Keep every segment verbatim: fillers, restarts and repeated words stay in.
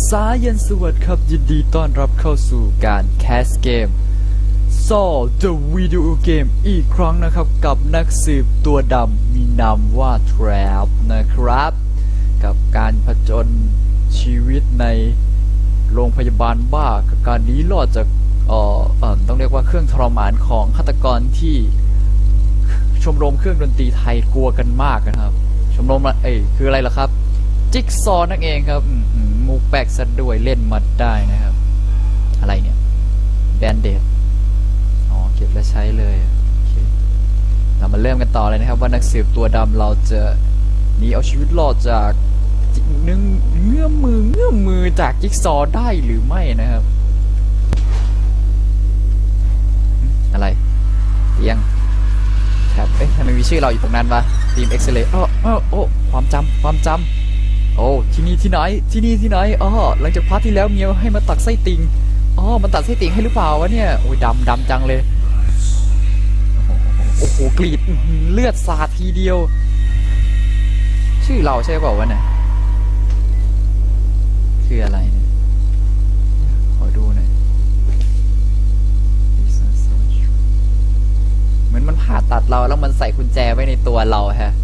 สายันสวัสดิ์ครับยินดีต้อนรับเข้าสู่การแคสเกม Saw the Video Game อีกครั้งนะครับกับนักสืบตัวดำมีนามว่า Trap นะครับกับการผจญชีวิตในโรงพยาบาลบ้ากับการหนีรอดจากเอ่อเอ่อต้องเรียกว่าเครื่องทรมานของฆาตกรที่ชมรมเครื่องดนตรีไทยกลัวกันมากนะครับชมรมเอ้ยคืออะไรล่ะครับจิ๊กซอว์นั่นเองครับมุกแปลกซะด้วยเล่นมาได้นะครับอะไรเนี่ยแบนเดดอ๋อเก็บแล้วใช้เลยโอเคเรามาเริ่มกันต่อเลยนะครับว่านักสืบตัวดำเราจะหนีเอาชีวิตรอดจากนึงเงื้อมมือเงื้อมมือจากจิ๊กซอว์ได้หรือไม่นะครับอะไรเตียงแท็บเอ๊ะทำไมมีชื่อเราอยู่ตรงนั้นวะทีมเอ็กซ์เรย์อ้ออ้อโอ้ความจำความจำโอ้ที่นี่ที่ไหนที่นี่ที่ไหนอ๋อหลังจากพาร์ทที่แล้วเมียวให้มาตัดไส้ติ่งอ๋อมันตัดไส้ติ่งให้หรือเปล่าวะเนี่ยโอ้ยดำดำจังเลยโอ้โหกรีดเลือดสาดทีเดียวชื่อเราใช่เปล่าวะเนี่ยคืออะไรเนี่ยขอดูหน่อยเหมือนมันผ่าตัดเราแล้วมันใส่กุญแจไว้ในตัวเราฮะ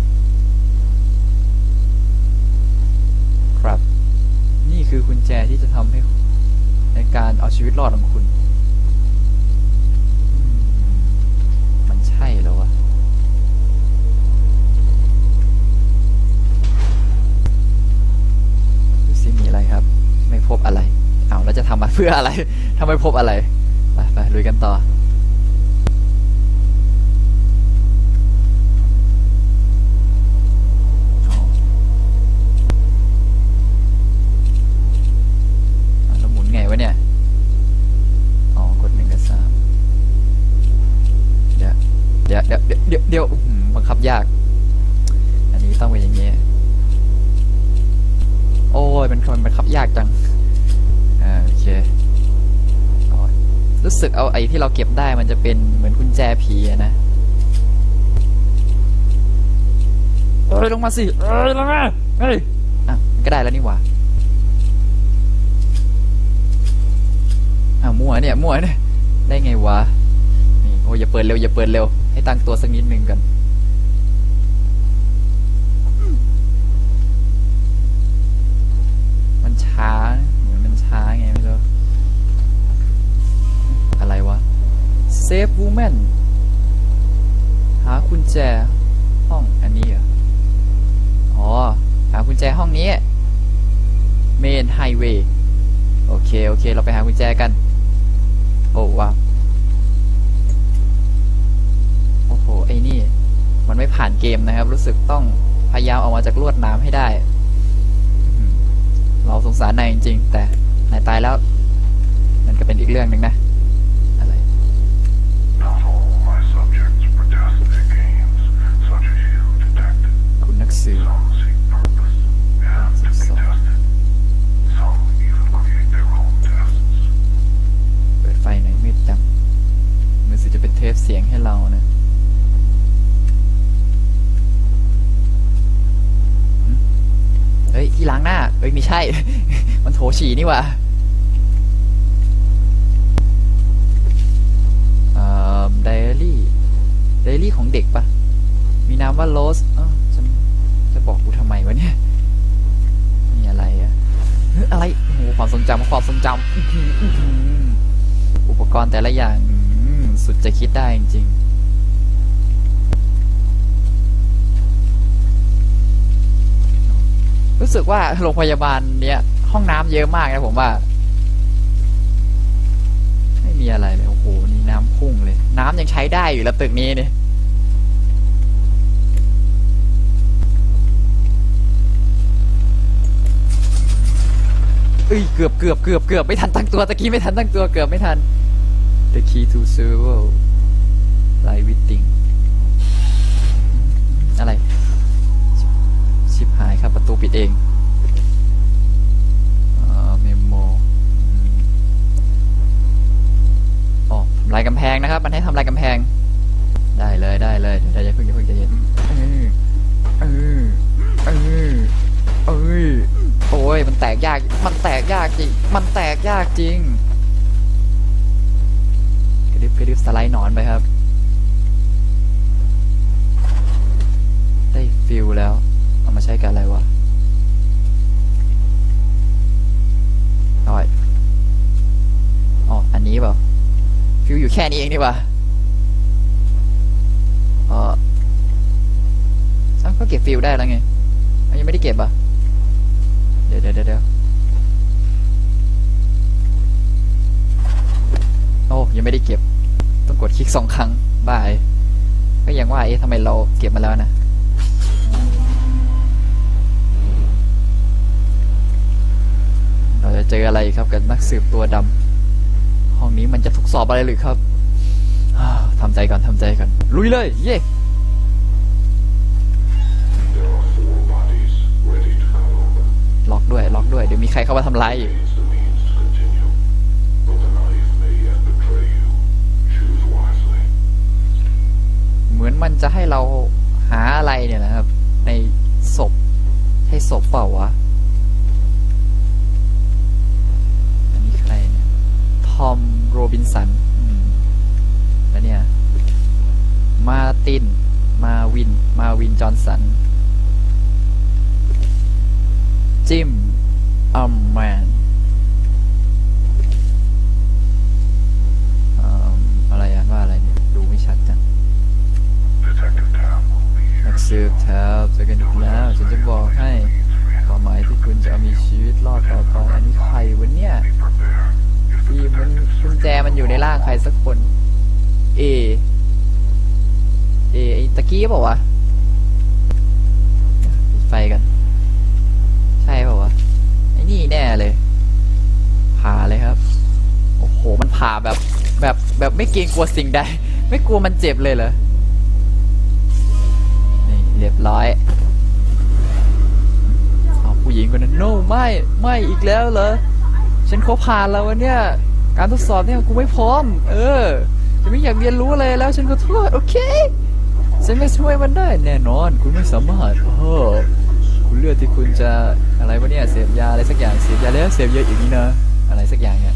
ครับนี่คือกุญแจที่จะทำให้ในการเอาชีวิตรอดของคุณมันใช่เหรอวะดูสิมีอะไรครับไม่พบอะไรเอาแล้วจะทำมาเพื่ออะไรทำไมพบอะไรไปไปลุยกันต่อเนี่ยอ๋อกดหนึ่งกับสามเดี๋ยวเดี๋ยวเดี๋ยวเดี๋ยวเดี๋ยวบังคับยากอันนี้ต้องเป็นอย่างนี้โอ้ยมันมันบังคับยากจังอ่าโอเครู้สึกเอาไอ้ที่เราเก็บได้มันจะเป็นเหมือนกุญแจผีนะเอ้ยลงมาสิเอ้ยลงมาเฮ้ยอ่ะมันก็ได้แล้วนี่หว่าอ่ะมั่วเนี่ยมั่วเนี่ยได้ไงวะนี่โอ้ยอย่าเปิดเร็วอย่าเปิดเร็วให้ตั้งตัวสักนิดนึงกันมันช้าเหมือนมันช้าไงไม่รู้อะไรวะ Save Woman หากุญแจห้องอันนี้เหรออ๋อหากุญแจห้องนี้ Main Highway โอเคโอเคเราไปหากุญแจกันโอ้ว้าวโอ้โหไอ้นี่มันไม่ผ่านเกมนะครับรู้สึกต้องพยายามออกมาจากลวดน้ำให้ได้เราสงสารนายจริงๆแต่นายตายแล้วนั่นก็เป็นอีกเรื่องหนึ่งนะอะไรคุณนักสืบไฟไหนมืดจังมันสิจะเป็นเทปเสียงให้เรานะเฮ้ยที่ล้างหน้าเฮ้ยไม่ใช่ มันโถฉี่นี่วะอ่าไดอารี่ไดอารี่ของเด็กปะมีนามว่าโรสอ้าวฉันจะบอกกูทำไมวะเนี่ยนี่อะไรอะอะไรโอ้โหความทรงจำความทรงจำอุปกรณ์แต่ละอย่างสุดจะคิดได้จริงๆรู้สึกว่าโรงพยาบาลเนี้ยห้องน้ำเยอะมากนะผมว่าไม่มีอะไรเลยโอ้โหนี่น้ำพุ่งเลยน้ำยังใช้ได้อยู่แล้วตึกนี้เนี่ยเอ้ยเกือบเกือบเกือบเกือบไม่ทันตั้งตัวตะกี้ไม่ทันตั้งตัวเกือบไม่ทันThe key to survival live witting อะไรชิบหายครับประตูปิดเองเมมโมอ๋อทำลายกำแพงนะครับมันให้ทำลายกำแพงได้เลยได้เลยเดี๋ยวอย่าเพิ่งอย่าเพิ่งใจเย็นเออเออเออเออโอ้ยยมันแตกยากมันแตกยากจริงมันแตกยากจริงกระดิบกระดิบสไลด์หนอนไปครับได้ฟิลแล้วเอามาใช้กับอะไรวะน้อยอ๋ออันนี้เปล่าฟิลอยู่แค่นี้เองนี่ป่ะเอออ้าวก็เก็บฟิลได้แล้วไงยังไม่ได้เก็บอ่ะเดี๋ยวเดี๋ยวเดี๋ยวโอ้ยังไม่ได้เก็บต้องกดคลิกสองครั้งบ้าก็ยังว่าเอ๊ะทำไมเราเก็บมาแล้วนะเราจะเจออะไรครับกับนักสืบตัวดำห้องนี้มันจะทดสอบอะไรหรือครับทำใจก่อนทำใจก่อนลุยเลยเย่ล็อกด้วยล็อกด้วยเดี๋ยวมีใครเข้ามาทำร้ายอีกเหมือนมันจะให้เราหาอะไรเนี่ยนะครับในศพให้ศพเปล่าวะอันนี้ใครเนี่ยทอมโรบินสันแล้วเนี่ยมาตินมาวินมาวินจอห์นสันจิมอัมแมนอะไรอ่านว่าอะไรเนี่ยดูไม่ชัดจังนักสืบแถวเจอกันอีกแล้วฉันจะบอกให้ความหมายที่คุณจะมีชีวิตรอดต่อไปอันนี้ใครวะเนี่ยที่มันกุญแจมันอยู่ในร่างใครสักคนเอเอไอตะกี้เปล่าวะปิดไฟกันใช่เปล่าวะไอ้นี่แน่เลยผ่าเลยครับโอ้โหมันผ่าแบบแบบแบบไม่เกรงกลัวสิ่งใดไม่กลัวมันเจ็บเลยเหรอนี่เรียบร้อยเอาผู้หญิงคนนั้น no ไม่ไม่อีกแล้วเหรอฉันเขาผ่านแล้ววะเนี่ยการทดสอบเนี่ยกูไม่พร้อมเออฉันไม่อยากเรียนรู้อะไรแล้วฉันก็โทษโอเคฉันไม่ช่วยมันได้แน่นอนคุณไม่สามารถเออคุณเลือกที่คุณจะอะไรวะเนี่ยเสพยาอะไรสักอย่างเสพยาแล้วเสพเยอะอย่างนี้นะอะไรสักอย่างเนี่ย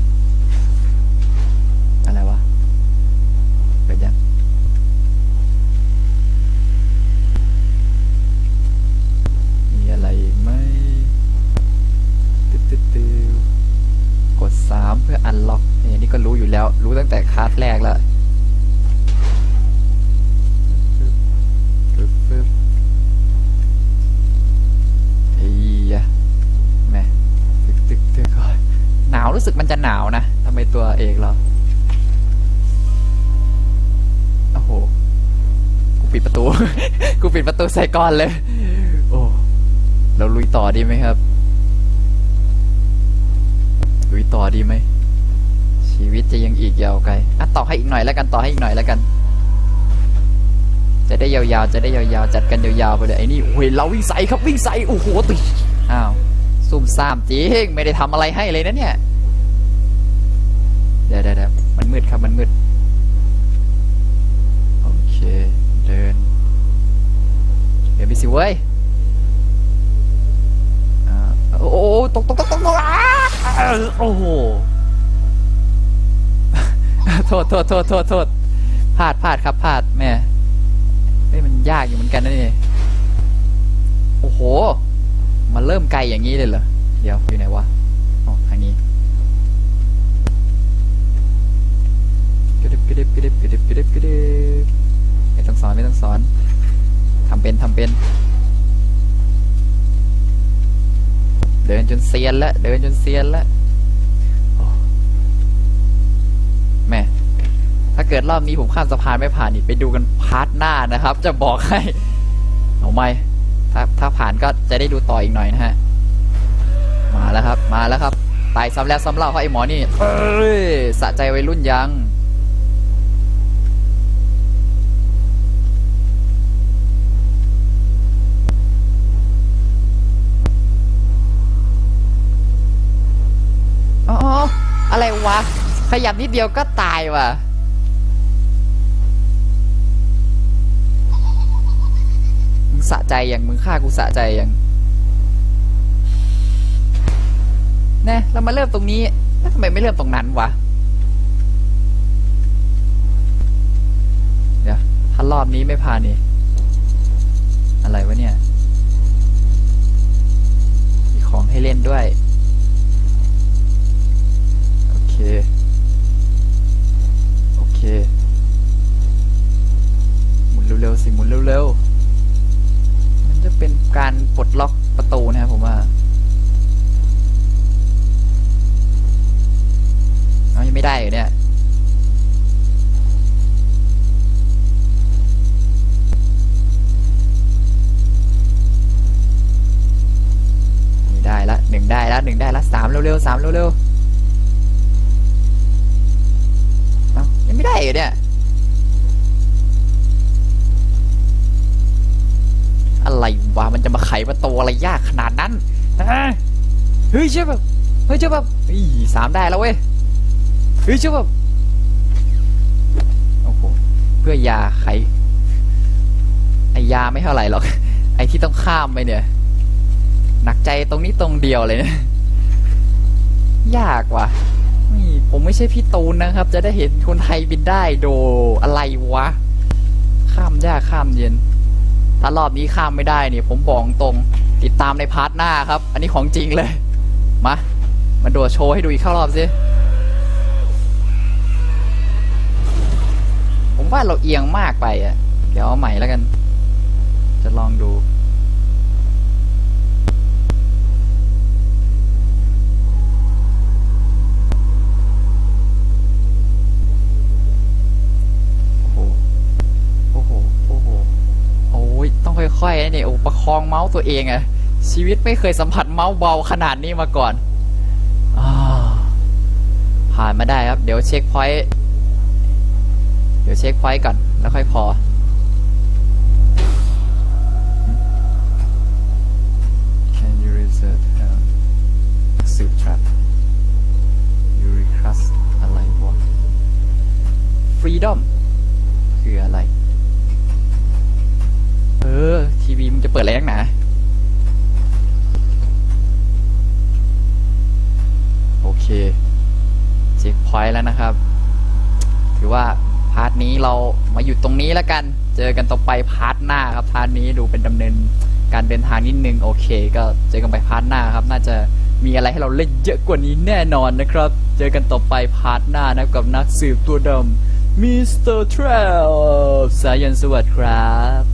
อะไรวะเกิดยังมีอะไรไหมตึ๊ดตึ๊ดตึ๊ดกดสามเพื่ออันล็อกนี่นี่ก็รู้อยู่แล้วรู้ตั้งแต่คลาสแรกแล้วปึ๊บปึ๊บเฮียแม่ตึกตึกตึกก่อนหนาวรู้สึกมันจะหนาวนะทำไมตัวเอกเราโอ้โหกูปิดประตู กูปิดประตูใส่ก้อนเลยโอ้เราลุยต่อดีไหมครับลุยต่อดีไหมชีวิตจะยังอีกยาวไกลอ่ะต่อให้อีกหน่อยแล้วกันต่อให้อีกหน่อยแล้วกันจะได้ยาวๆจะได้ยาวๆจัดกันยาวๆไปเลยไอ้นี่โอ้ยเราวิ่งใส่ครับวิ่งใส่โอ้โหตึกอ้าวซุ่มซ่ามจริงไม่ได้ทำอะไรให้เลยนะเนี่ยเดี๋ยวเดี๋ยวมันมืดครับมันมืดโอเคเดินเดินไปสิเว้ยโอ้โหตกตกตกตกโอ้โหโทษโทษโทษโทษโทษพลาดพลาดครับพลาดแม่เฮ้ยมันยากอยู่เหมือนกันนะนี่โอ้โหมันเริ่มไกลอย่างนี้เลยเหรอเดี๋ยวอยู่ไหนวะอ๋อทางนี้กระดิบกระดิบกระดิบกระดิบกระดิบกระดิบไม่ต้องสอนไม่ต้องสอนทำเป็นทำเป็นเดินจนเซียนแล้วเดินจนเซียนแล้วแม่ถ้าเกิดรอบนี้ผมข้ามสะพานไม่ผ่านนี่ไปดูกันพาร์ทหน้านะครับจะบอกให้เอาไหมถ้าถ้าผ่านก็จะได้ดูต่ออีกหน่อยนะฮะมาแล้วครับมาแล้วครับตายซ้ำแล้วซ้ำเล่าเพราะไอ้หมอนี่เอ้ยสะใจวัยรุ่นยังอ๋ออะไรวะขยับนิดเดียวก็ตายว่ะมึงสะใจยังมึงฆ่ากูสะใจยังเรามาเริ่มตรงนี้แล้วทำไมไม่เริ่มตรงนั้นวะเดี๋ยวถ้ารอบนี้ไม่ผ่านนี่อะไรวะเนี่ยมีของให้เล่นด้วยโอเคโอเคหมุนเร็วๆสิหมุนเร็วๆมันจะเป็นการปลดล็อกประตูนะครับผมว่าเอายังไม่ได้อยู่เนี่ยได้ละหนึ่งได้ละหนึ่งได้ละสามเร็วๆสามเร็วๆเอ้ายังไม่ได้อยู่เนี่ยอะไรวะมันจะมาไขประตูอะไรยากขนาดนั้นเฮ้ยเชื่อแบบเฮ้ยเชื่อแบบอีสามได้แล้วเว้ยเฮ้ยเชื่อแบบโอ้โหเพื่อยาไขไอยาไม่เท่าไหร่หรอกไอที่ต้องข้ามไปเนี่ยหนักใจตรงนี้ตรงเดียวเลยนะยากว่ะนี่ผมไม่ใช่พี่ตูนนะครับจะได้เห็นคนไทยบินได้โดอะไรวะข้ามยากข้ามเย็นถ้ารอบนี้ข้ามไม่ได้เนี่ยผมบอกตรงติดตามในพาร์ทหน้าครับอันนี้ของจริงเลยมามาโดดโชว์ให้ดูอีกข้ารอบสิผมว่าเราเอียงมากไปอ่ะเดี๋ยวเอาใหม่แล้วกันจะลองดูต้องค่อยๆนี่โอ้ประคองเมาส์ตัวเองอะชีวิตไม่เคยสัมผัสเมาส์เบาขนาดนี้มาก่อนผ่านมาได้ครับเดี๋ยวเช็คพอยต์เดี๋ยวเช็คพอยต์ก่อนแล้วค่อยพอ Can you reset Soup trap You request อะไรวะ Freedom คืออะไรเออทีวีมันจะเปิดแรงนะโอเคเช็คพอยต์แล้วนะครับถือว่าพาร์ทนี้เรามาหยุดตรงนี้แล้วกันเจอกันต่อไปพาร์ทหน้าครับพาร์ทนี้ดูเป็นดำเนินการเดินทางนิดนึงโอเคก็เจอกันไปพาร์ทหน้าครับน่าจะมีอะไรให้เราเล่นเยอะกว่านี้แน่นอนนะครับเจอกันต่อไปพาร์ทหน้านะกับนักสืบตัวดำมิสเตอร์ แทรปสายันสวัสดิ์ครับ